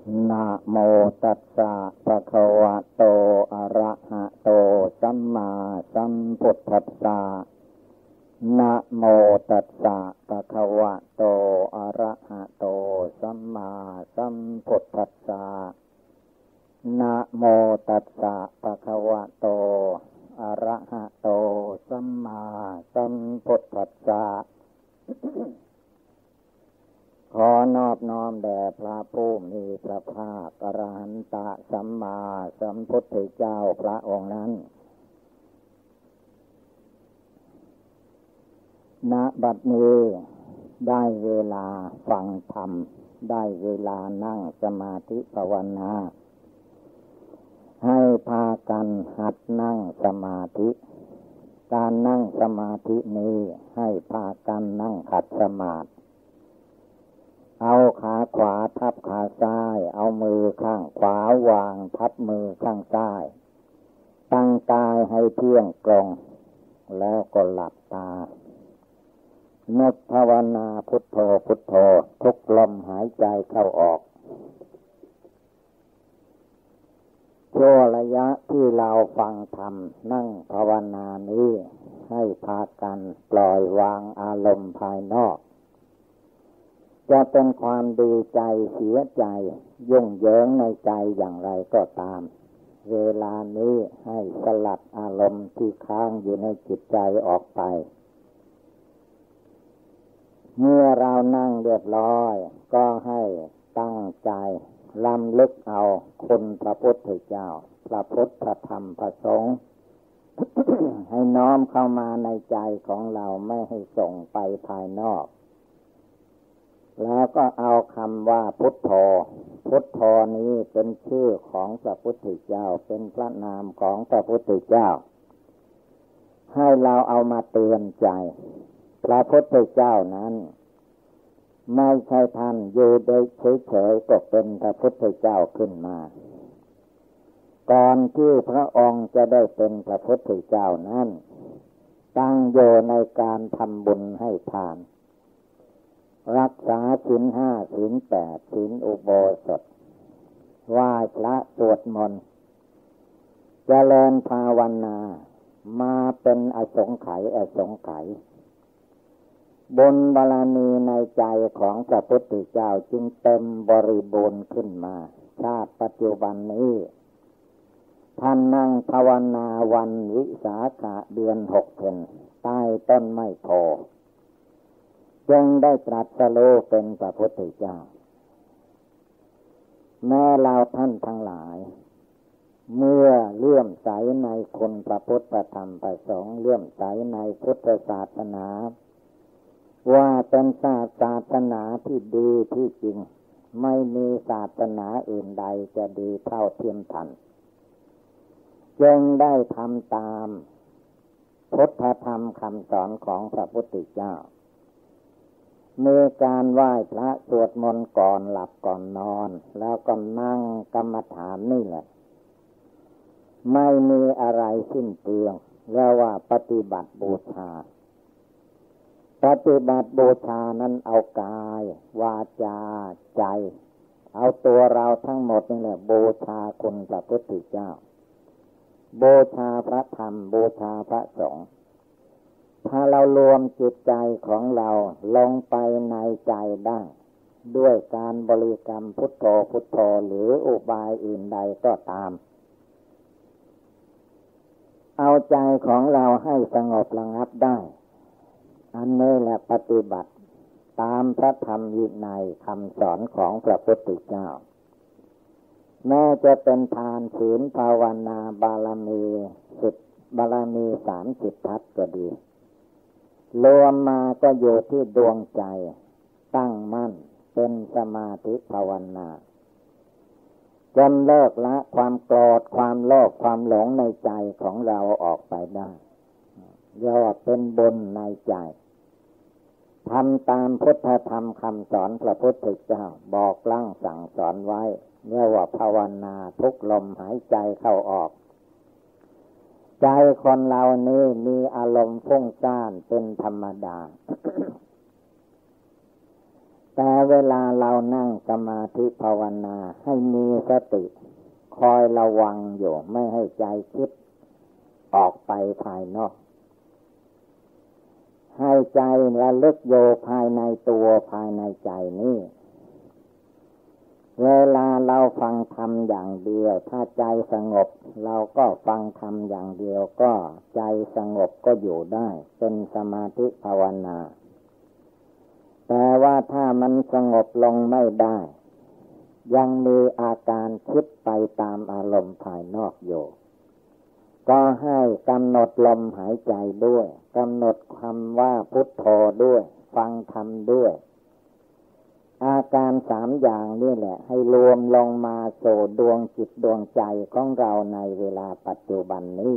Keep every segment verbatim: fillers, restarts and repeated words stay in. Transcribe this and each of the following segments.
นะโมตัสสะภะคะวะโตอะระหะโตสัมมาสัมพุทธัสสะนะโมตัสสะภะคะวะโตอะระหะโตสัมมาสัมพุทธัสสะนะโมตัสสะภะคะวะโตอะระหะโตสัมมาสัมพุทธัสสะขอนอบน้อมแด่พระผู้มีพระภาคอรหันตสัมมาสัมพุทธเจ้าพระองค์นั้นณบัดนี้ได้เวลาฟังธรรมได้เวลานั่งสมาธิภาวนาให้พากันหัดนั่งสมาธิการนั่งสมาธินี้ให้พากันนั่งขัดสมาธิเอาขาขวาทับขาซ้ายเอามือข้างขวาวางทับมือข้างซ้ายตั้งกายให้เที่ยงตรงแล้วก็หลับตานึกภาวนาพุทโธพุทโธทุกลมหายใจเข้าออกช่วงระยะที่เราฟังธรรมนั่งภาวนานี้ให้พากันปล่อยวางอารมณ์ภายนอกจะเป็นความดีใจเสียใจยุ่งเหยิงในใจอย่างไรก็ตามเวลานี้ให้สลัดอารมณ์ที่ค้างอยู่ในจิตใจออกไปเมื่อเรานั่งเรียบร้อยก็ให้ตั้งใจรำลึกเอาคุณพระพุทธเจ้าพระพุทธพระธรรมพระสงฆ์ ให้น้อมเข้ามาในใจของเราไม่ให้ส่งไปภายนอกแล้วก็เอาคำว่าพุทโธพุทโธนี้เป็นชื่อของพระพุทธเจ้าเป็นพระนามของพระพุทธเจ้าให้เราเอามาเตือนใจพระพุทธเจ้านั้นไม่ใช่ท่านอยู่โดยเฉยๆก็เป็นพระพุทธเจ้าขึ้นมาก่อนที่พระองค์จะได้เป็นพระพุทธเจ้านั้นตั้งอยู่ในการทำบุญให้ทานรักษาศีลห้าศีลแปดศีลอุโบสถไหว้พระสวดมนต์เจริญภาวนามาเป็นอสงไขยอสงไขยบุญบารมีในใจของพระพุทธเจ้าจึงเต็มบริบูรณ์ขึ้นมาชาติปัจจุบันนี้ท่านนั่งภาวนาวันวิสาขเดือนหกเพญใต้ต้นไม้โพจึงได้ตรัสรู้เป็นพระพุทธเจ้าแม้เราท่านทั้งหลายเมื่อเลื่อมใสในคุณพระพุทธพระธรรมพระสงฆ์เลื่อมใสในพุทธศาสนาว่าเป็นศาสนาที่ดีที่จริงไม่มีศาสนาอื่นใดจะดีเท่าเทียมทันจึงได้ทำตามพุทธธรรมคำสอนของพระพุทธเจ้ามีการไหว้พระสวดมนต์ก่อนหลับก่อนนอนแล้วก็นั่งกรรมฐานนี่แหละไม่มีอะไรสิ้นเปลืองเรียกว่าปฏิบัติบูชาปฏิบัติบูชานั้นเอากายวาจาใจเอาตัวเราทั้งหมดนี่แหละบูชาคุณพระพุทธเจ้าบูชาพระธรรมบูชาพระสงฆ์ถ้าเรารวมจิตใจของเราลงไปในใจได้ด้วยการบริกรรมพุทโธพุทโธหรืออุบายอื่นใดก็ตามเอาใจของเราให้สงบระงับได้อันนี้แหละปฏิบัติตามพระธรรมวินัยคำสอนของพระพุทธเจ้าแม้จะเป็นทานศีลภาวนาบารมีสิบบารมีสามสิบทัศก็ดีรวมมาก็อยู่ที่ดวงใจตั้งมั่นเป็นสมาธิภาวนาจนเลิกละความโกรธความโลภความหลงในใจของเราออกไปได้เรียกว่าเป็นบุญในใจทำตามพุทธธรรมคำสอนพระพุทธเจ้าบอกลั่งสั่งสอนไว้เรียกว่าภาวนาทุกลมหายใจเข้าออกใจคนเรานี้มีอารมณ์ฟุ้งซ่านเป็นธรรมดา แต่เวลาเรานั่งสมาธิภาวนาให้มีสติคอยระวังอยู่ไม่ให้ใจคิดออกไปภายนอกให้ใจระลึกโยภายในตัวภายในใจนี้เวลาเราฟังธรรมอย่างเดียวถ้าใจสงบเราก็ฟังธรรมอย่างเดียวก็ใจสงบก็อยู่ได้เป็นสมาธิภาวนาแต่ว่าถ้ามันสงบลงไม่ได้ยังมีอาการคิดไปตามอารมณ์ภายนอกอยู่ก็ให้กำหนดลมหายใจด้วยกำหนดคำว่าพุทโธด้วยฟังธรรมด้วยอาการสามอย่างนี่แหละให้รวมลงมาโสดวงจิตดวงใจของเราในเวลาปัจจุบันนี้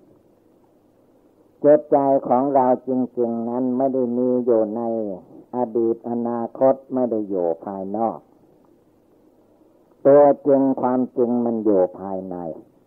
จิตใจของเราจริงๆนั้นไม่ได้มีอยู่ในอดีตอนาคตไม่ได้อยู่ภายนอกตัวจริงความจริงมันอยู่ภายใน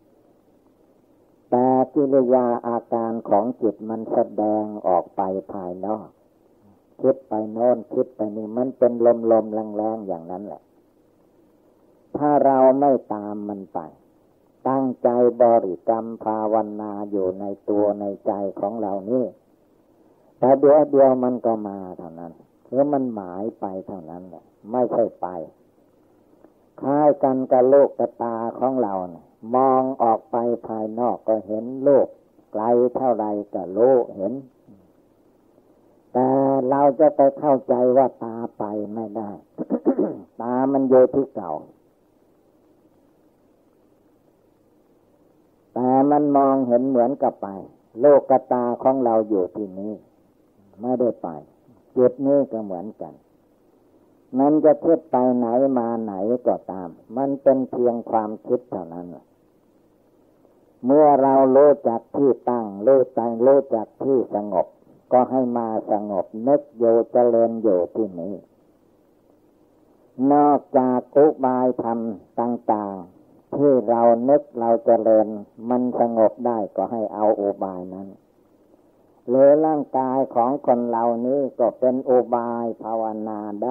แต่กิริยาอาการของจิตมันแสดงออกไปภายนอกคิดไปโน่นคิดไปนี่มันเป็นลมๆแรงๆอย่างนั้นแหละถ้าเราไม่ตามมันไปตั้งใจบริกรรมภาวนาอยู่ในตัวในใจของเรานี่แต่เดี๋ยวเดียวมันก็มาเท่านั้นหรือมันหมายไปเท่านั้นแหละไม่ใช่ไปคล้ายกันกับลูกตาของเราเนี่ยมองออกไปภายนอกก็เห็นลูกไกลเท่าไรก็รู้เห็นแต่เราจะไปเข้าใจว่าตาไปไม่ได้ ตามันอยู่ที่เก่าแต่มันมองเห็นเหมือนกับไปโลกตาของเราอยู่ที่นี้ไม่ได้ไปจิตนี้ก็เหมือนกันมันจะคิดไปไหนมาไหนก็ตามมันเป็นเพียงความคิดเท่านั้นเมื่อเรารู้จักที่ตั้งรู้ใจรู้จักที่สงบก็ให้มาสงบนึกอยู่เจริญอยู่ที่นี้นอกจากอุบายธรรมต่างๆที่เรานึกเราเจริญมันสงบได้ก็ให้เอาอุบายนั้นหรือร่างกายของคนเรานี้ก็เป็นอุบายภาวนาได้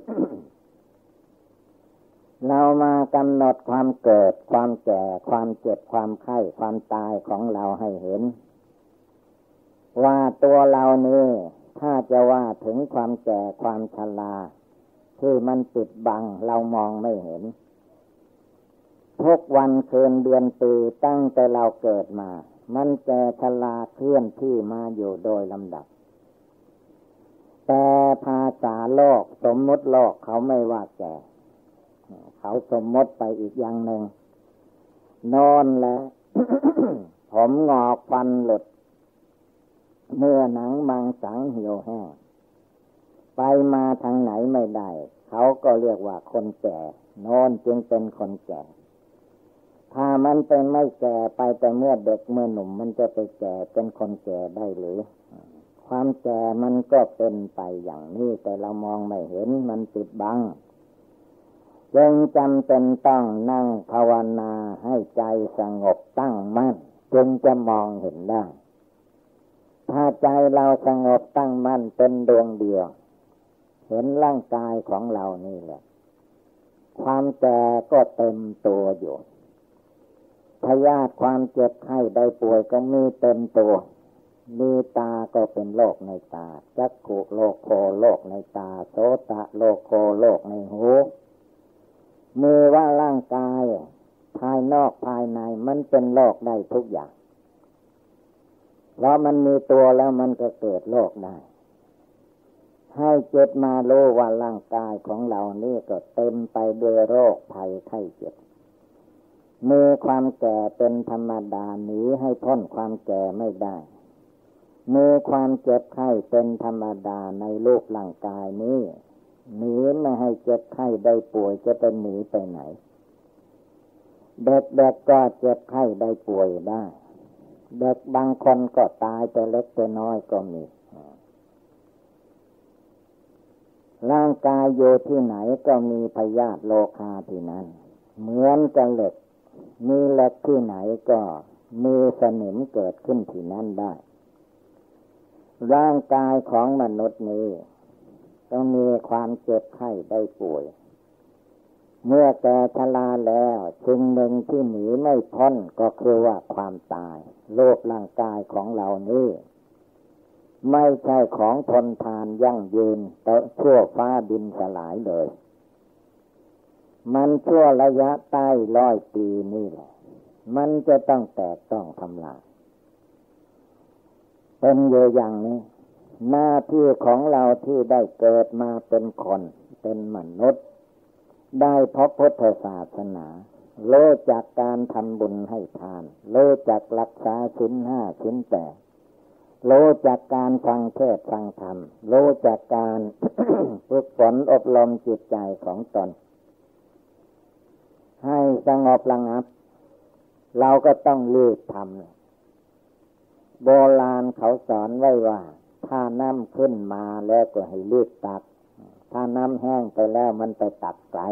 เรามากำหนดความเกิดความแก่ความเจ็บความไข้ความตายของเราให้เห็นว่าตัวเรานี้ถ้าจะว่าถึงความแก่ความชราที่มันปิดบังเรามองไม่เห็นทุกวันคืนเดือนปีตั้งแต่เราเกิดมามันแก่ชราเคลื่อนที่มาอยู่โดยลำดับแต่ภาษาโลกสมมติโลกเขาไม่ว่าแก่เขาสมมติไปอีกอย่างหนึ่งนอนแล้ว ผมงอกฟันหลุดเมื่อหนังมังสังเหี่ยวแห้งไปมาทางไหนไม่ได้เขาก็เรียกว่าคนแก่นอนจึงเป็นคนแก่ถ้ามันเป็นไม่แก่ไปแต่เมื่อเด็กเมื่อหนุ่มมันจะไปแก่เป็นคนแก่ได้หรือความแก่มันก็เป็นไปอย่างนี้แต่เรามองไม่เห็นมันปิดบังจึงจำเป็นต้องนั่งภาวนาให้ใจสงบตั้งมั่นจึงจะมองเห็นได้ถ้าใจเราสงบตั้งมั่นเป็นดวงเดียวเห็นร่างกายของเรานี่แหละความแก่ก็เต็มตัวอยู่พยาธิความเจ็บไข้ได้ป่วยก็มีเต็มตัวมีตาก็เป็นโรคในตาจักขุโลโคโรคในตาโสตโลโคโรคในหูมีว่าร่างกายภายนอกภายในมันเป็นโรคได้ทุกอย่างเพราะมันมีตัวแล้วมันก็เกิดโรคได้ให้จิตมารู้ว่าร่างกายของเรานี่ก็เต็มไปด้วยโรคภัยไข้เจ็บมีความแก่เป็นธรรมดาหนีให้พ้นความแก่ไม่ได้มีความเจ็บไข้เป็นธรรมดาในรูปร่างกายนี้หนีไม่ให้เจ็บไข้ได้ป่วยจะเป็นหนีไปไหนเด็กๆก็เจ็บไข้ได้ป่วยได้เด็กบางคนก็ตายแต่เล็กแต่น้อยก็มีร่างกายอยู่ที่ไหนก็มีพยาธิโรคาที่นั้นเหมือนกับเหล็กมีเหล็กที่ไหนก็มีสนิมเกิดขึ้นที่นั้นได้ร่างกายของมนุษย์นี้ก็มีความเจ็บไข้ได้ป่วยเมื่อแก่ชราแล้วสิ่งหนึ่งที่หนีไม่พ้นก็คือว่าความตายโลกร่างกายของเรานี้ไม่ใช่ของทนทานยั่งยืนแต่ชั่วฟ้าดินสลายเลยมันชั่วระยะใต้ร้อยปีนี่แหละมันจะต้องแตกต้องทำลายเป็นอยู่อย่างนี้หน้าที่ของเราที่ได้เกิดมาเป็นคนเป็นมนุษย์ได้พบพุทธศาสนาเลิกจากการทำบุญให้ทานเลิกจากรักษาศีลห้าศีลแปดเลิกจากการฟังเทศน์ฟังธรรมเลิกจากการ ฝึกฝนอบรมจิตใจของตนให้สงบระงับเราก็ต้องรีบทำโบราณเขาสอนไว้ว่าถ้าน้ำขึ้นมาแล้วก็ให้รีบตักถ้าน้ำแห้งไปแล้วมันไปตักไกล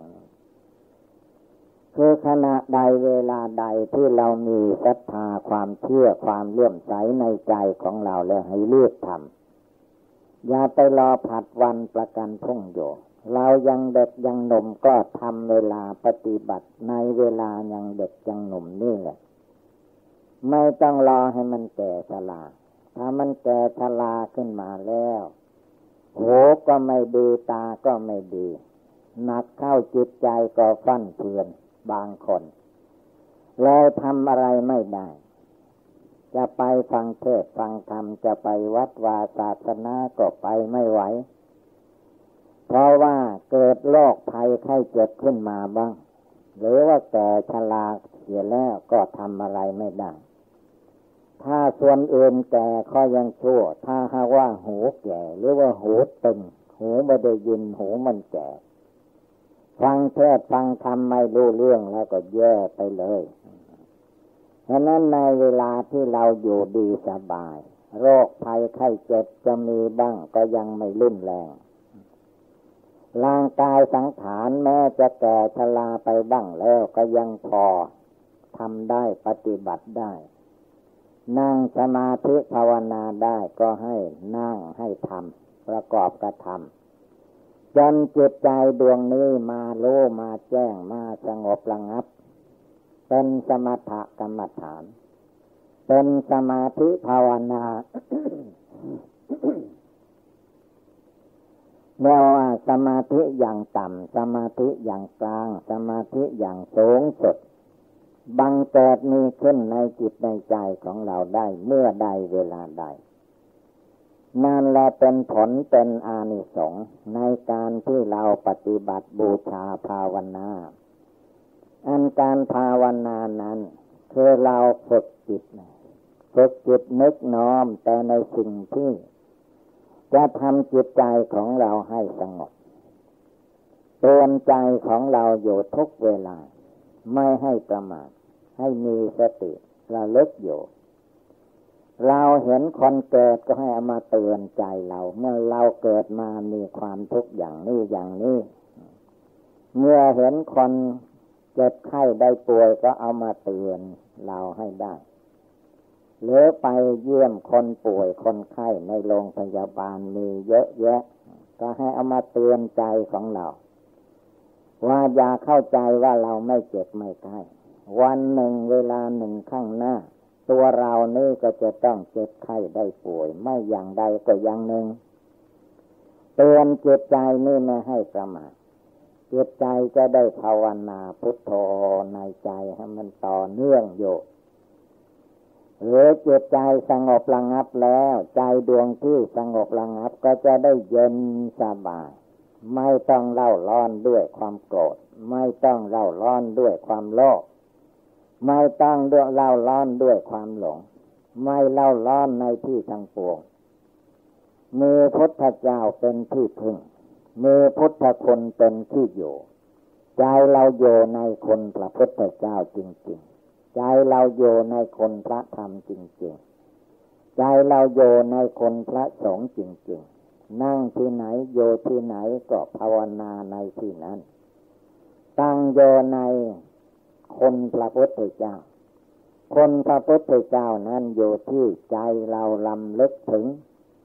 คือขณะใดเวลาใดที่เรามีศรัทธาความเชื่อความเลื่อมใสในใจของเราแล้วให้รีบทำอย่าไปรอผัดวันประกันพรุ่งอยู่เรายังเด็กยังหนุ่มก็ทำเวลาปฏิบัติในเวลายังเด็กยังหนุ่มนี่แหละไม่ต้องรอให้มันแก่ชราถ้ามันแก่ชราขึ้นมาแล้วหูก็ไม่ดีตาก็ไม่ดีหนักเข้าจิตใจก็ฟั่นเฟือนบางคนเลยทำอะไรไม่ได้จะไปฟังเทศน์ฟังธรรมจะไปวัดวาศาสนาก็ไปไม่ไหวเพราะว่าเกิดโรคภัยไข้เจ็บขึ้นมาบ้างหรือว่าแก่ชราเสียแล้วก็ทำอะไรไม่ได้ถ้าส่วนอื่นแก่ก็ยังชั่วถ้าหากว่าหูแก่หรือว่าหูตึงหูไม่ได้ยินหูมันแก่ฟังเทศน์ฟังธรรมไม่รู้เรื่องแล้วก็แย่ไปเลยฉะนั้นในเวลาที่เราอยู่ดีสบายโรคภัยไข้เจ็บจะมีบ้างก็ยังไม่รุนแรงร่างกายสังขารแม้จะแก่ชราไปบ้างแล้วก็ยังพอทำได้ปฏิบัติได้นั่งสมาธิภาวนาได้ก็ให้นั่งให้ทำประกอบกระทำจนจิตใจดวงนี้มาโลมาแจ้งมาสงบระงับเป็นสมถกรรมฐานเป็นสมาธิภาวนา แล้วสมาธิอย่างต่ำสมาธิอย่างกลางสมาธิอย่างสูงสุดบังเกิดมีขึ้นในจิตในใจของเราได้เมื่อใดเวลาใดนั่นแหละเป็นผลเป็นอานิสงส์ในการที่เราปฏิบัติบูชาภาวนาอันการภาวนานั้นคือเราฝึกจิตฝึกจิตนึกน้อมแต่ในสิ่งที่จะทำจิตใจของเราให้สงบเตือนใจของเราอยู่ทุกเวลาไม่ให้ประมาทให้มีสติระลึกอยู่เราเห็นคนเกิดก็ให้เอามาเตือนใจเราเมื่อเราเกิดมามีความทุกข์อย่างนี้อย่างนี้เมื่อเห็นคนเจ็บไข้ได้ป่วยก็เอามาเตือนเราให้ได้หรือไปเยี่ยมคนป่วยคนไข้ในโรงพยาบาลมีเยอะแยะก็ให้เอามาเตือนใจของเราว่าอย่าเข้าใจว่าเราไม่เจ็บไม่ไข้วันหนึ่งเวลาหนึ่งข้างหน้าตัวเรานี่ก็จะต้องเจ็บไข้ได้ป่วยไม่อย่างใดก็อย่างหนึ่งเตือนจิตใจนี่ไม่ให้ประมาทจิตใจจะได้ภาวนาพุทโธในใจให้มันต่อเนื่องอยู่หรือจิตใจสงบระงับแล้วใจดวงที่สงบระงับก็จะได้เย็นสบายไม่ต้องเล่าร้อนด้วยความโกรธไม่ต้องเล่าร้อนด้วยความโลภไม่ต้องด้วยเล่าร้อนด้วยความหลงไม่เล่าร้อนในที่ทั้งปวงมีพุทธเจ้าเป็นที่พึ่งมีพุทธคุณเป็นที่อยู่ใจเราอยู่ในคนพระพุทธเจ้าจริงๆใจเราอยู่ในคนพระธรรมจริงๆใจเราอยู่ในคนพระสงฆ์จริงๆนั่งที่ไหนโยที่ไหนก็ภาวนาในที่นั้นตั้งโยในคนพระพุทธเจ้าคนพระพุทธเจ้านั้นอยู่ที่ใจเราลำลึกถึง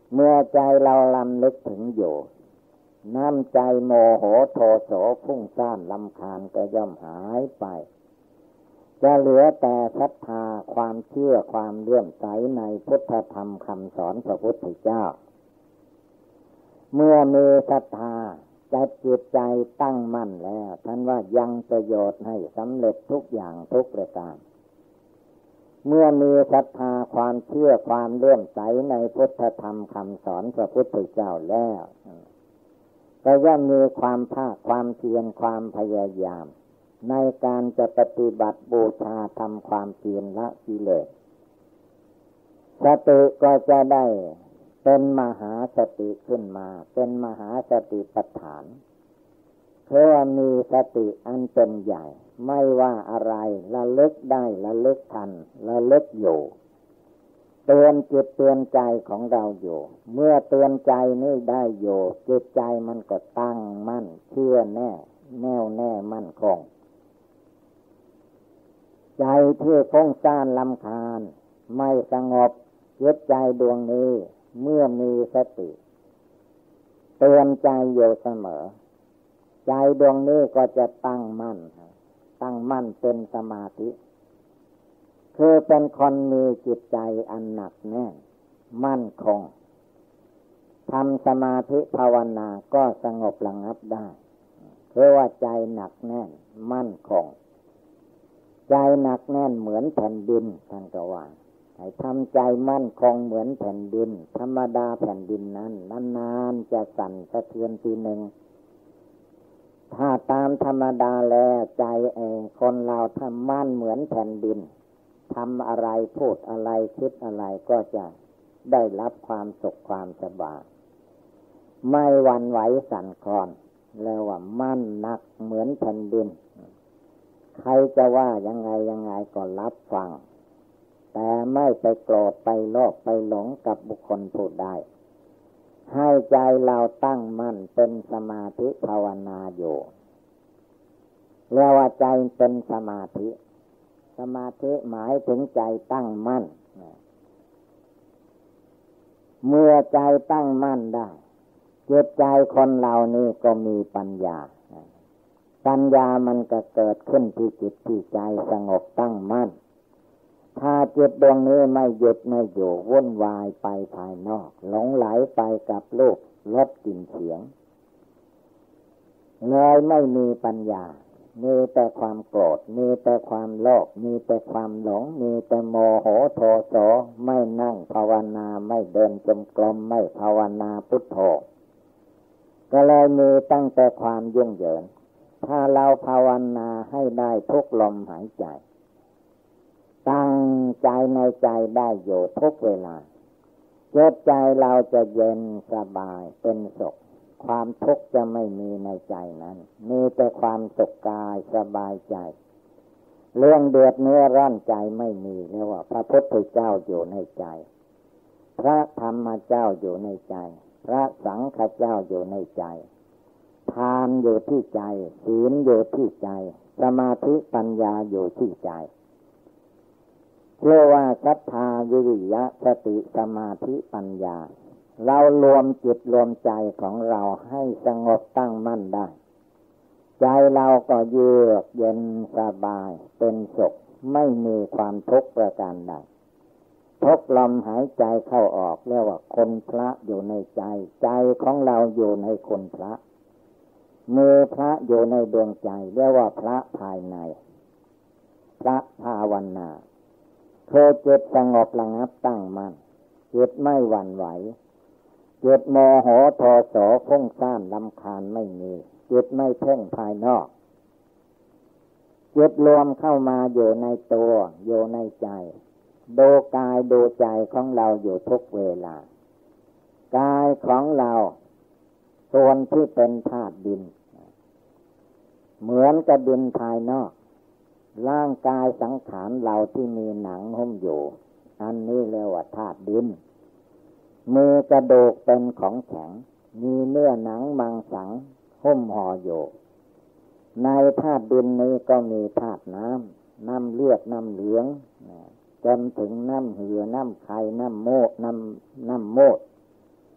เมื่อใจเราลำลึกถึงอยู่น้ำใจโมโหโทโสพุ่งซ่านรำคาญก็ย่อมหายไปจะเหลือแต่ศรัทธาความเชื่อความเลื่อมใสในพุทธธรรมคำสอนพระพุทธเจ้าเมื่อมีศรัทธาจัดจิตใจตั้งมั่นแล้วท่านว่ายังประโยชน์ให้สำเร็จทุกอย่างทุกประการเมื่อมีศรัทธาความเชื่อความเลื่อมใสในพุทธธรรมคำสอนพระพุทธเจ้าแล้วก็ย่อมมีความภาคความเพียรความพยายามในการจะปฏิบัติบูชาทำความเพียรละกิเลสสติก็จะได้เป็นมหาสติขึ้นมาเป็นมหาสติปัฏฐานเพราะมีสติอันเป็นใหญ่ไม่ว่าอะไรระลึกได้ระลึกทันระลึกอยู่เตือนจิตเตือนใจของเราอยู่เมื่อเตือนใจนี่ได้อยู่จิตใจมันก็ตั้งมั่นเชื่อแน่แน่วแน่มั่นคงใจที่ฟุ้งซ่านรำคาญไม่สงบจิตใจดวงนี้เมื่อมีสติเตือนใจอยู่เสมอใจดวงนี้ก็จะตั้งมั่นตั้งมั่นเป็นสมาธิคือเป็นคนมีจิตใจอันหนักแน่นมั่นคงทำสมาธิภาวนาก็สงบระงับได้เพราะว่าใจหนักแน่นมั่นคงใจหนักแน่นเหมือนแผ่นดินท่านก็ว่าให้ทำใจมั่นคงเหมือนแผ่นดินธรรมดาแผ่นดินนั้นนานๆจะสั่นสะเทือนทีหนึ่งถ้าตามธรรมดาแล้วใจเองคนเราทำมั่นเหมือนแผ่นดินทำอะไรพูดอะไรคิดอะไรก็จะได้รับความสุขความสบายไม่หวั่นไหวสั่นคลอนแล้วว่ามั่นหนักเหมือนแผ่นดินใครจะว่ายังไงยังไงก็รับฟังแต่ไม่ไปโกรธไปโลภไปหลงกับบุคคลผู้ใดให้ใจเราตั้งมั่นเป็นสมาธิภาวนาอยู่เรียกว่าใจเป็นสมาธิสมาธิหมายถึงใจตั้งมั่นเมื่อใจตั้งมั่นได้จิตใจคนเรานี่ก็มีปัญญาปัญญามันก็เกิดขึ้นที่จิตที่ใจสงบตั้งมั่นถ้าจิตดวงนี้ไม่หยุดไม่อยู่วุ่นวายไปภายนอกหลงไหลไปกับรูปรสกลิ่นเสียงเลยไม่มีปัญญามีแต่ความโกรธมีแต่ความโลภมีแต่ความหลงมีแต่โมโหโทโสไม่นั่งภาวนาไม่เดินจงกรมไม่ภาวนาพุทโธก็เลยมีตั้งแต่ความยุ่งเหยิงถ้าเราภาวนาให้ได้ทุกลมหายใจตั้งใจในใจได้อยู่ทุกเวลาจิตใจเราจะเย็นสบายเป็นสุขความทุกข์จะไม่มีในใจนั้นมีแต่ความสุขกายสบายใจเรื่องเดือดเนื้อร้อนใจไม่มีเรียกว่าพระพุทธเจ้าอยู่ในใจพระธรรมเจ้าอยู่ในใจพระสังฆเจ้าอยู่ในใจทานอยู่ที่ใจศีลอยู่ที่ใจสมาธิปัญญาอยู่ที่ใจเรียกว่าศรัทธาวิริยะสติสมาธิปัญญาเรารวมจิตรวมใจของเราให้สงบตั้งมั่นได้ใจเราก็เยือกเย็นสบายเป็นสุขไม่มีความทุกข์ประการใดทุกลมหายใจเข้าออกเรียกว่าคนพระอยู่ในใจใจของเราอยู่ในคนพระมีพระอยู่ในดวงใจเรียกว่าพระภายในพระภาวนาเพื่อจิตสงบระงับตั้งมั่นจิตไม่หวั่นไหวจิตโมโหโทโสฟุ้งซ่านรำคาญไม่มีจิตไม่เพ่งภายนอกจิตรวมเข้ามาอยู่ในตัวอยู่ในใจดูกายดูใจของเราอยู่ทุกเวลากายของเราส่วนที่เป็นธาตุดินเหมือนกับดินภายนอกร่างกายสังขารเราที่มีหนังหุ้มอยู่อันนี้เรียกว่าธาตุดินมีกระดูกเป็นของแข็งมีเนื้อหนังมังสังหุ้มห่ออยู่ในธาตุดินนี้ก็มีธาตุน้ำน้ำเลือดน้ำเหลืองจนถึงน้ำเหือน้ำไข่น้ำโมดน้ำน้ำโมด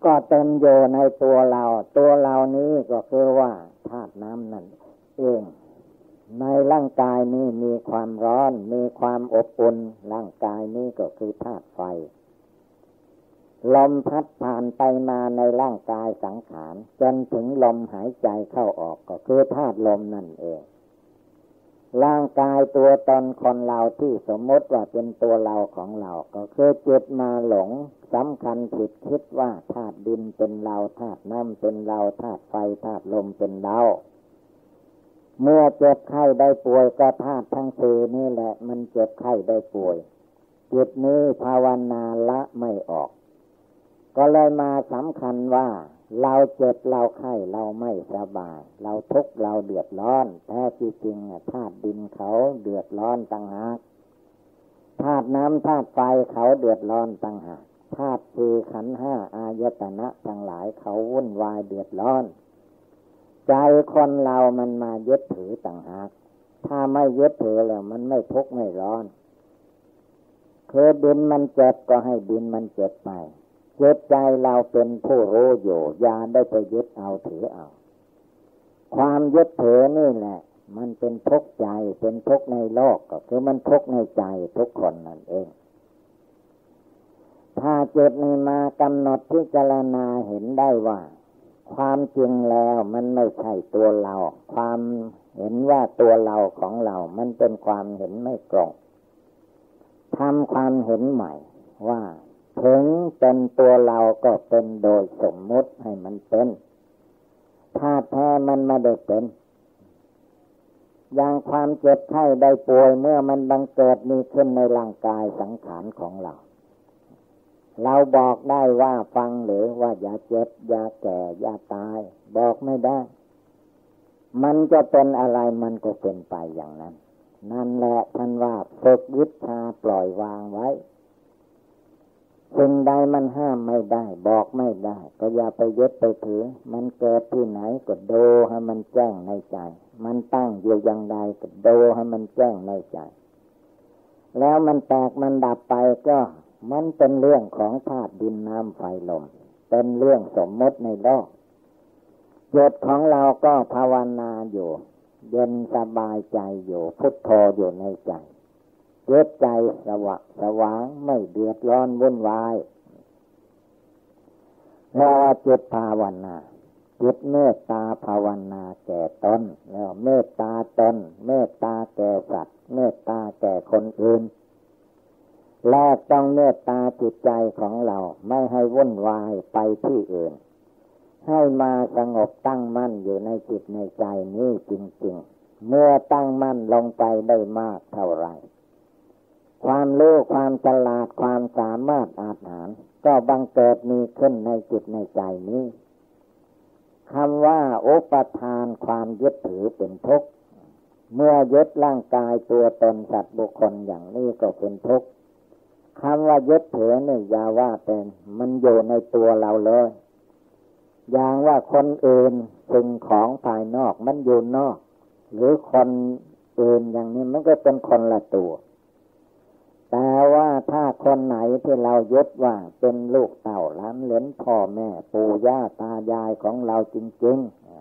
ก็เต็มอยู่ในตัวเราตัวเรานี้ก็คือว่าธาตุน้ำนั่นเองในร่างกายนี้มีความร้อนมีความอบอุ่นร่างกายนี้ก็คือธาตุไฟลมพัดผ่านไปมาในร่างกายสังขารจนถึงลมหายใจเข้าออกก็คือธาตุลมนั่นเองร่างกายตัวตนคนเราที่สมมติว่าเป็นตัวเราของเราก็คือจิตมาหลงสำคัญผิดคิดว่าธาตุดินเป็นเราธาตุน้ำเป็นเราธาตุไฟธาตุลมเป็นเราเมื่อเจ็บไข้ได้ป่วยก็ธาตุทั้งสี่นี่แหละมันเจ็บไข้ได้ป่วยจิตนี้ภาวนาละไม่ออกก็เลยมาสำคัญว่าเราเจ็บเราไข้เราไม่สบายเราทุกข์เราเดือดร้อนแท้จริงๆธาตุดินเขาเดือดร้อนต่างหากธาตุน้ำธาตุไฟเขาเดือดร้อนต่างหากธาตุสี่ขันธ์ห้าอายตนะทั้งหลายเขาวุ่นวายเดือดร้อนใจคนเรามันมายึดถือต่างหากถ้าไม่ยึดถือแล้วมันไม่ทุกข์ไม่ร้อนคือดินมันเจ็บก็ให้ดินมันเจ็บไปจิตใจเราเป็นผู้รู้อยู่อย่าได้ไปยึดเอาถือเอาความยึดถือนี่แหละมันเป็นทุกข์ใจเป็นทุกข์ในโลกก็คือมันทุกข์ในใจทุกคนนั่นเองถ้าจิตนี้มากำหนดพิจารณาเห็นได้ว่าความจริงแล้วมันไม่ใช่ตัวเราความเห็นว่าตัวเราของเรามันเป็นความเห็นไม่ตรงทำความเห็นใหม่ว่าถึงเป็นตัวเราก็เป็นโดยสมมุติให้มันเป็นถ้าแท้มันไม่ได้เป็นอย่างความเจ็บไข้ได้ป่วยเมื่อมันบังเกิดมีขึ้นในร่างกายสังขารของเราเราบอกได้ว่าฟังหรือว่าอย่าเจ็บอย่าแก่อย่าตายบอกไม่ได้มันจะเป็นอะไรมันก็เป็นไปอย่างนั้นนั่นแหละท่านว่าฝึกวิชาปล่อยวางไว้สิ่งใดมันห้ามไม่ได้บอกไม่ได้ก็อย่าไปยึดไปถือมันเกิดที่ไหนก็ดูให้มันแจ้งในใจมันตั้งอยู่อย่างใดก็ดูให้มันแจ้งในใจแล้วมันแตกมันดับไปก็มันเป็นเรื่องของธาตุดินน้ำไฟลมเป็นเรื่องสมมติในโลกจิตของเราก็ภาวนาอยู่เย็นสบายใจอยู่พุทโธอยู่ในใจเกิดใจสว่างสว่างไม่เดือดร้อนวุ่นวายแล้วจิตภาวนาจิตเมตตาภาวนาแก่ตนแล้วเมตตาตนเมตตาแก่สัตว์เมตตาแก่คนอื่นและต้องเมตตาจิตใจของเราไม่ให้วุ่นวายไปที่อื่นให้มาสงบตั้งมั่นอยู่ในจิตในใจนี้จริงๆเมื่อตั้งมั่นลงไปได้มากเท่าไรความรู้ความฉลาดความสามารถอาจหารก็บังเกิดมีขึ้นในจิตในใจนี้คำว่าอุปทานความยึดถือเป็นทุกข์เมื่อยึดร่างกายตัวตนสัตว์บุคคลอย่างนี้ก็เป็นทุกข์คำว่ายึดถือนี่อย่าว่าเป็นมันอยู่ในตัวเราเลยอย่างว่าคนอื่นสิ่งของภายนอกมันอยู่นอกหรือคนอื่นอย่างนี้มันก็เป็นคนละตัวแต่ว่าถ้าคนไหนที่เรายึดว่าเป็นลูกเต่าหลานเหลนพ่อแม่ปู่ย่าตายายของเราจริง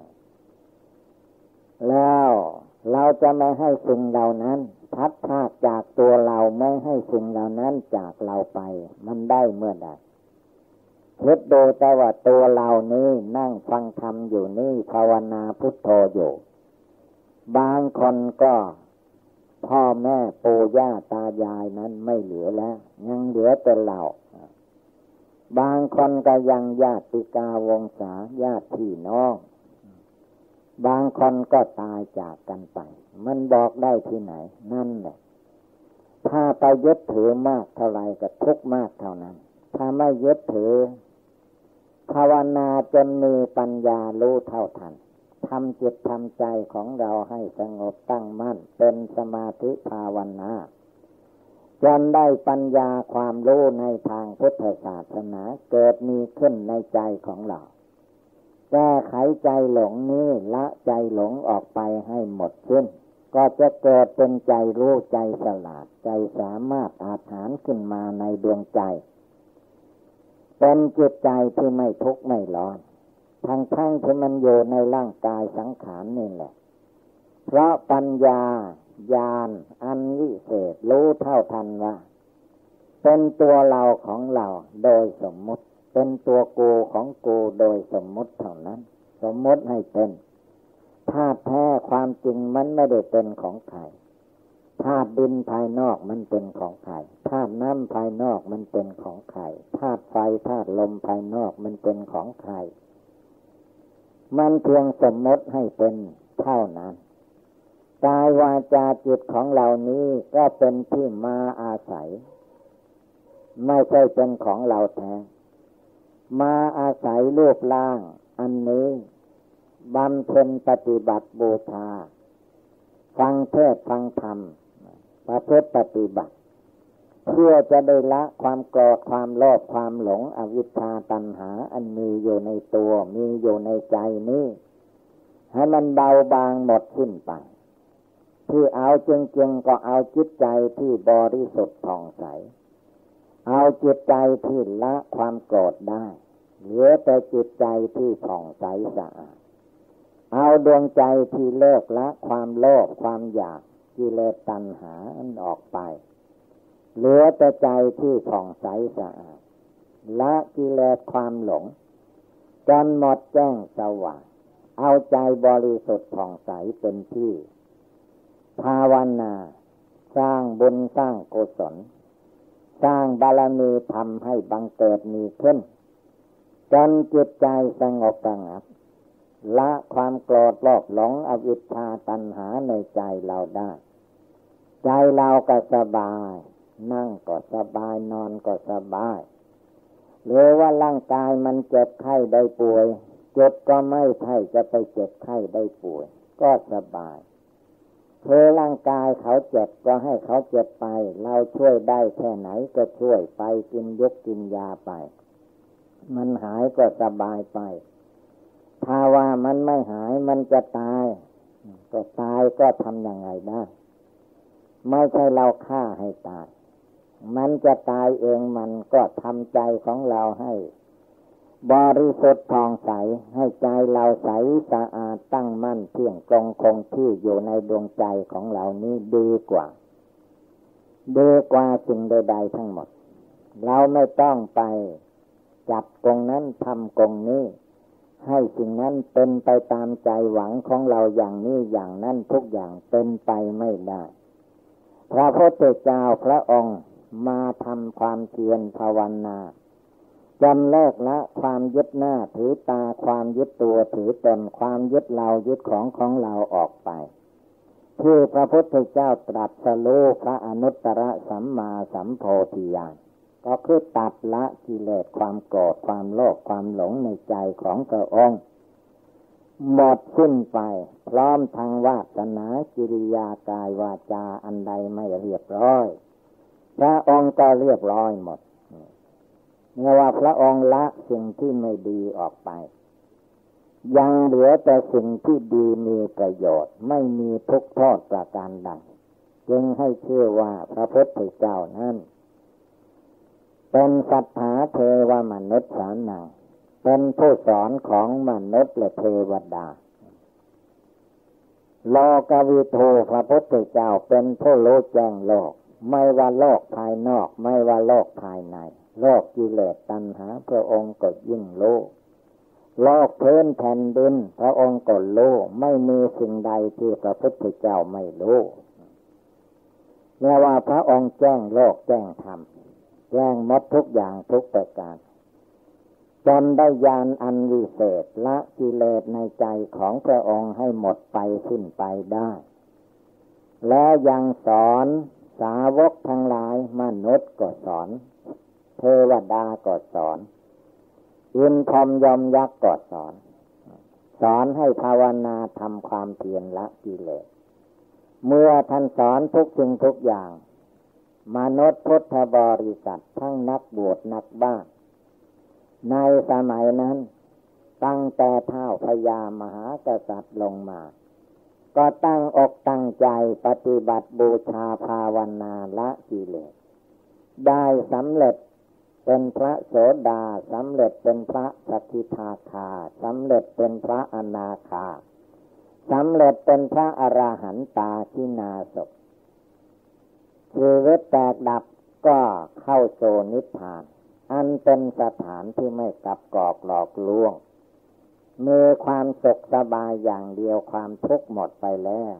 ๆแล้วเราจะไม่ให้สิ่งเหล่านั้นพัดพรากจากตัวเราไม่ให้สิ่งเหล่านั้นจากเราไปมันได้เมื่อใดคิดดูแต่ว่าตัวเรานี้นั่งฟังธรรมอยู่นี่ภาวนาพุทโธอยู่บางคนก็พ่อแม่ปู่ย่าตายายนั้นไม่เหลือแล้วยังเหลือแต่เราบางคนก็ยังญาติกาวงศาญาติพี่น้องบางคนก็ตายจากกันไปมันบอกได้ที่ไหนนั่นแหละถ้าไปยึดถือมากเท่าไรก็ทุกข์มากเท่านั้นถ้าไม่ยึดถือภาวนาจนมีปัญญารู้เท่าทันทำจิตทำใจของเราให้สงบตั้งมั่นเป็นสมาธิภาวนาจนได้ปัญญาความรู้ในทางพุทธศาสนาเกิดมีขึ้นในใจของเราแก้ไขใจหลงนี้ละใจหลงออกไปให้หมดสิ้นก็จะเกิดเป็นใจรู้ใจฉลาดใจสามารถอาจหารขึ้นมาในดวงใจเป็นจิตใจที่ไม่ทุกข์ไม่ร้อนทั้งทั้งที่มันอยู่ในร่างกายสังขารนี่แหละเพราะปัญญาญาณอันวิเศษรู้เท่าทันว่าเป็นตัวเราของเราโดยสมมุติเป็นตัวกูของกูโดยสมมุติเท่านั้นสมมุติให้เป็นธาตุแท้ความจริงมันไม่ได้เป็นของใครธาตุดินภายนอกมันเป็นของใครธาตุน้ำภายนอกมันเป็นของใครธาตุไฟธาตุลมภายนอกมันเป็นของใครมันเพียงสมมติให้เป็นเท่านั้นกายวาจาจิตของเรานี้ก็เป็นที่มาอาศัยไม่ใช่เป็นของเราแท้มาอาศัยรูปร่างอันนี้บำเพ็ญปฏิบัติบูชาฟังเทศน์ฟังธรรมประพฤติปฏิบัติเพื่อจะได้ละความโกรธความโลภความหลงอวิชชาตัณหาอันมีอยู่ในตัวมีอยู่ในใจนี้ให้มันเบาบางหมดสิ้นไปที่เอาจริงๆก็เอาจิตใจที่บริสุทธิ์ผ่องใสเอาจิตใจที่ละความโกรธได้เหลือแต่จิตใจที่ผ่องใสสะอาดเอาดวงใจที่เลิกละความโลภความอยากกิเลสตัณหาอันออกไปเหลือแต่ใจที่ผ่องใสสะอาดละกิเลสความหลงจนหมดแจ้งสว่างเอาใจบริสุทธิ์ผ่องใสเป็นที่ภาวนาสร้างบุญสร้างกุศลสร้างบารมีทำให้บังเกิดมีขึ้นจนจิตใจสงบระงับละความโกรธโลภหลงอวิชชาตัณหาในใจเราได้ใจเราก็สบายนั่งก็สบายนอนก็สบายหรือว่าร่างกายมันเจ็บไข้ได้ป่วยเจ็บก็ไม่ใช่จะไปเจ็บไข้ได้ป่วยก็สบายเธอร่างกายเขาเจ็บก็ให้เขาเจ็บไปเราช่วยได้แค่ไหนก็ช่วยไปกินยกกินยาไปมันหายก็สบายไปถ้าว่ามันไม่หายมันจะตายก็ตายก็ทำยังไงได้ไม่ใช่เราฆ่าให้ตายมันจะตายเองมันก็ทำใจของเราให้บริสุทธิ์ผ่องใสให้ใจเราใสสะอาดตั้งมั่นเที่ยงตรงคงที่อยู่ในดวงใจของเรานี้ดีกว่าดีกว่าสิ่งใดๆทั้งหมดเราไม่ต้องไปจับกงนั้นทำกงนี้ให้สิ่งนั้นเป็นไปตามใจหวังของเราอย่างนี้อย่างนั้นทุกอย่างเป็นไปไม่ได้พระพุทธเจ้าพระองค์มาทำความเพียรภาวนาจำเลิกละความยึดหน้าถือตาความยึดตัวถือตนความยึดเรายึดของของเราออกไปที่พระพุทธเจ้าตรัสรู้พระอนุตตรสัมมาสัมโพธิญาณก็คือตัดละกิเลสความโกรธความโลภความหลงในใจของพระองค์หมดสิ้นไปพร้อมทางวาสนากิริยากายวาจาอันใดไม่เรียบร้อยพระองค์ก็เรียบร้อยหมดเมื่อว่าพระองค์ละสิ่งที่ไม่ดีออกไปยังเหลือแต่สิ่งที่ดีมีประโยชน์ไม่มีทุกข์โทษประการใดจึงให้เชื่อว่าพระพุทธเจ้านั้นเป็นสัทธาเทวมนุษย์สานังเป็นผู้สอนของมนุษย์และเทวดาโลกวิทูพระพุทธเจ้าเป็นผู้รู้แจ้งโลกไม่ว่าโลกภายนอกไม่ว่าโลกภายในโลกกิเลสตัณหาพระองค์ก็ยิ่งรู้โลกพื้นแผ่นดินพระองค์ก็รู้ไม่มีสิ่งใดที่พระพุทธเจ้าไม่รู้เรียกว่าพระองค์แจ้งโลกแจ้งธรรมแจ้งหมดทุกอย่างทุกประการจนได้ญาณอันวิเศษละกิเลสในใจของพระองค์ให้หมดไปสิ้นไปได้และยังสอนสาวกทั้งหลายมนุษย์ก็สอนเทวดาก็สอนอินทร์ยมยักษ์ก็สอนสอนให้ภาวนาทำความเพียรละกิเลสเมื่อท่านสอนทุกสิ่งทุกอย่างมนุษย์พุทธบริษัททั้งนักบวชนักบ้านในสมัยนั้นตั้งแต่เท้าพญามหากษัตริย์ลงมาก็ตั้งอกตั้งใจปฏิบัติบูชาภาวนาละกิเลสได้สำเร็จเป็นพระโสดาสำเร็จเป็นพระสกิทาคาสำเร็จเป็นพระอนาคาสำเร็จเป็นพระอรหันตาชินาศชีวิตแตกดับก็เข้าโสนิพพานอันเป็นสถานที่ไม่กลับกอกหลอกลวงมีความสุขสบายอย่างเดียวความทุกข์หมดไปแล้ว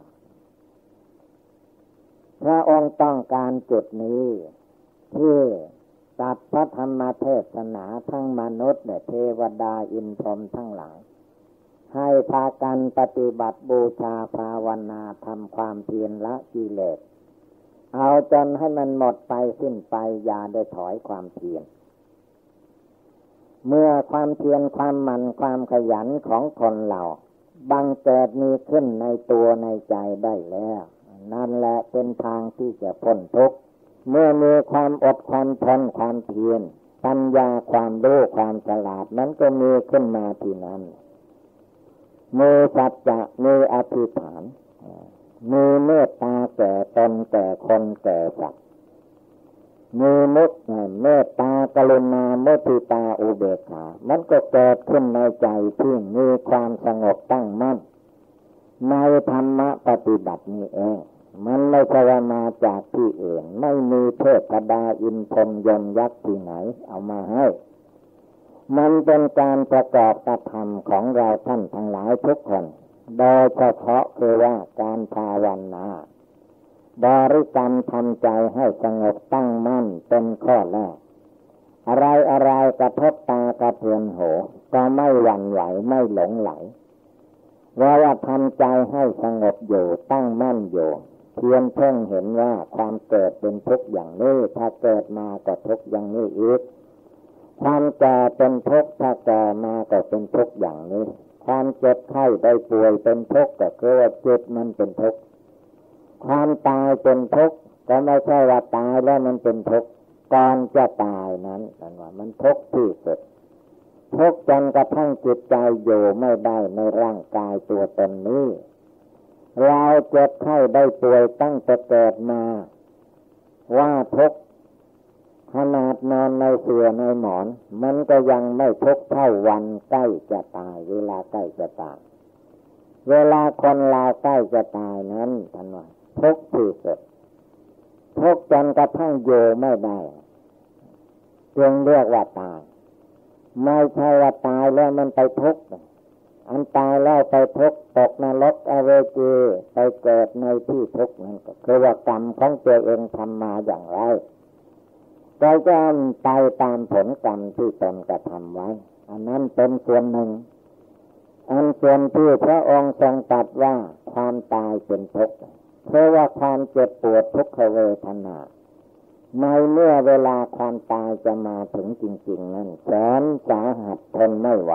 พระองค์ต้องการจุดนี้ที่ตัดพระธรรมเทศนาทั้งมนุษย์เทวดาอินทร์พรหมทั้งหลายให้พากันปฏิบัติบูชาภาวนาทำความเพียรละกิเลสเอาจนให้มันหมดไปสิ้นไปอย่าได้ถอยความเพียรเมื่อความเพียรความหมั่นความขยันของคนเราบังเกิดมีขึ้นในตัวในใจได้แล้วนั่นแหละเป็นทางที่จะพ้นทุกข์เมื่อมีความอดความทนความเพียรปัญญาความรู้ความฉลาดนั้นก็มีขึ้นมาที่นั้นมีสัจจะมีอธิษฐานมีเมตตาแก่ตนแก่คนแก่สัตว์มีมุตเมตตากรุณามุทิตาอุเบกขามันก็เกิดขึ้นในใจที่มีความสงบตั้งมั่นในธรรมะปฏิบัตินี้เองมันไม่ใช่ว่ามาจากที่อื่นไม่มีเทพดาอินทร์พรหมยมยักษ์ที่ไหนเอามาให้มันเป็นการประกอบกระทำของเราท่านทั้งหลายทุกคนโดยเฉพาะคือว่าการภาวนาบริกรรมทำใจให้สงบตั้งมั่นเป็นข้อแรกอะไรอะไรกระทบตากระเทือนหูก็ไม่หวั่นไหวไม่หลงไหลว่าว่าทำใจให้สงบอยู่ตั้งมั่นอยู่เพียงเพิ่งเห็นว่าความเกิดเป็นทุกข์อย่างนี้ถ้าเกิดมาก็ทุกข์อย่างนี้อีกความแก่เป็นทุกข์ถ้าแก่มาก็เป็นทุกข์อย่างนี้ความเจ็บไข้ได้ป่วยเป็นทุกข์ก็คือว่าจิตมันเป็นทุกข์ความตายเป็นทุกข์ก็ไม่ใช่ว่าตายแล้วมันเป็นทุกข์ก่อนจะตายนั้นนั่นว่ามันทุกข์ที่สุดทุกข์จนกระทั่งจิตใจอยู่ไม่ได้ในร่างกายตัวตนนี้เราเจ็บไข้ได้ป่วยตั้งแต่เกิดมาว่าทุกข์ขนาดนอนในเสื่อในหมอนมันก็ยังไม่ทุกข์เท่าวันใกล้จะตายเวลาใกล้จะตายเวลาคนเราใกล้จะตายนั้นท่านว่าทุกข์ที่สุดทุกข์จนกระทั่งอยู่ไม่ได้จึงเรียกว่าตายไม่ใช่ว่าตายแล้วมันไปทุกข์อันตายแล้วไปทุกข์ตกนรกอเวจีไปเกิดในที่ทุกข์นั่นก็คือว่ากรรมของตัวเองทำมาอย่างไรก็จะไปตามผลกรรมที่ตนกระทำไว้อันนั้นเป็นส่วนหนึ่งอันส่วนที่พระองค์ทรงตรัสว่าความตายเป็นทุกข์เพราะว่าความเจ็บปวดทุกขเวทนาในเมื่อเวลาความตายจะมาถึงจริงๆนั้นแสนสาหัสทนไม่ไหว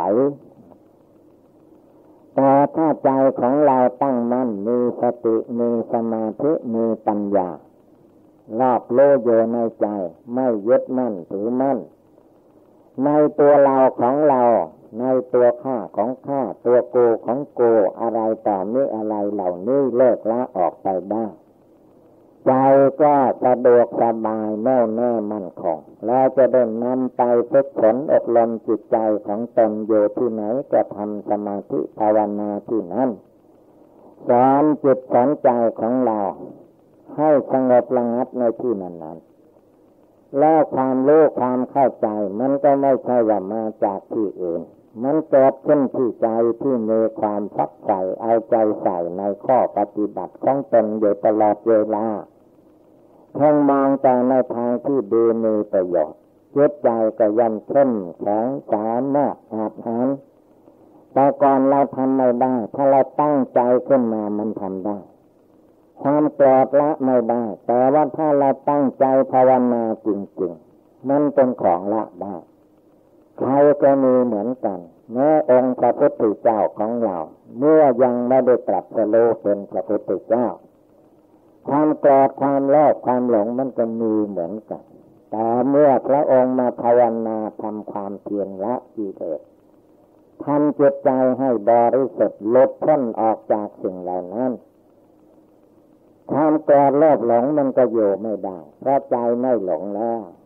แต่ถ้าใจของเราตั้งมั่นมีสติมีสมาธิมีปัญญารอบรู้อยู่ในใจไม่ยึดมั่นถือมั่นในตัวเราของเราในตัวข้าของข้าตัวกูของกูอะไรต่อนี้อะไรเหล่านี้เลิกละออกไปได้ใจก็สะดวกสบายแน่วแน่มั่นคงแล้วจะได้นำไปฝึกฝนอบรมจิตใจของตนอยู่ที่ไหนก็ทำสมาธิภาวนาที่นั้นสอนจิตสอนใจของเราให้สงบระงับในที่นั้นๆแล้วความรู้ความเข้าใจมันก็ไม่ใช่ว่ามาจากที่อื่นมันเกิดขึ้นที่ใจที่มีความฝักใฝ่เอาใจใส่ในข้อปฏิบัติของตนอยู่ตลอดเวลาเพ่งมองแต่ในทางที่ดีมีประโยชน์จิตใจก็ย่อมเข้มแข็งสามารถอาจหารแต่ก่อนเราทำไม่ได้ถ้าเราตั้งใจขึ้นมามันทำได้ความโกรธละไม่ได้แต่ว่าถ้าเราตั้งใจภาวนาจริงๆมันเป็นของละได้ใครก็มีเหมือนกันแม้องค์พระพุทธเจ้าของเราเมื่อยังไม่ได้ตรัสรู้เป็นพระพุทธเจ้าความโกรธความโลภความหลงมันก็มีเหมือนกันแต่เมื่อพระองค์มาภาวนาทำความเพียรละกิเลสทำจิตใจให้บริสุทธิ์ลดพ้นออกจากสิ่งเหล่านั้นความโกรธโลภหลงมันก็อยู่ไม่ได้เพราะใจไม่หลงแล้ว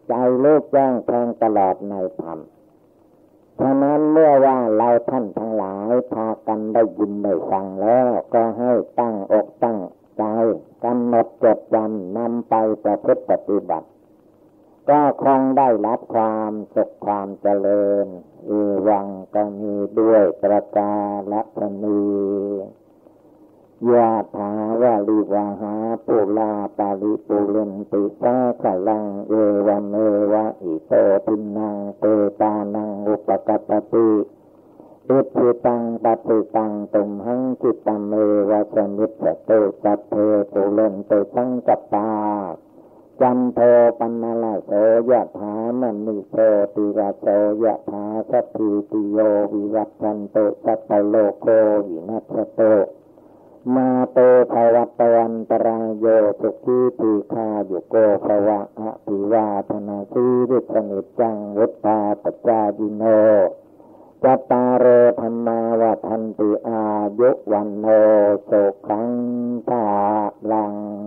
ใจรู้แจ้งแทงตลอดในธรรมฉะนั้นเมื่อว่าเราท่านทั้งหลายพากันได้ยินได้ฟังแล้วก็ให้ตั้งอกตั้งใจกำหนดจดจำนำไปประพฤติปฏิบัติก็คงได้รับความสุขความเจริญอีวังก็มีด้วยประกาศนียะถาวาลิวหาปุราปาริปุเรนติสาคลังเอวเมวะอิโตทินังเตตานังอุปกัปปติอิทิตังปฏิตังตุมหังจิตเมวะสมิจโตสัพเพปุเรนติสังกัปปาจันโทปนลโสยะถามณิโสติระโสยะถาสัพพิติโยวิวัตชันโตสัพพโลกโควินัสโตมาโตภวัตวันตรายโยสุขีตีฆายุโกภวะอภิวาทนาสีริสนิจังวุฒาปจายิโนจัตตารโอธรรมาวัฏันติอายุวันโนสุขังภาลัง